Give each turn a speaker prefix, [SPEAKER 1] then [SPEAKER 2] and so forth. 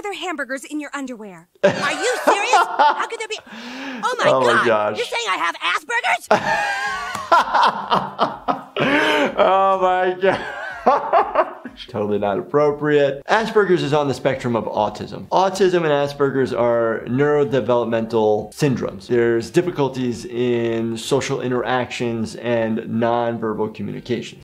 [SPEAKER 1] other hamburgers in your underwear. Are you serious? How could there be? Oh my God. You're saying I have Asperger's?
[SPEAKER 2] Oh my God. Totally not appropriate. Asperger's is on the spectrum of autism. Autism and Asperger's are neurodevelopmental syndromes. There's difficulties in social interactions and nonverbal communication.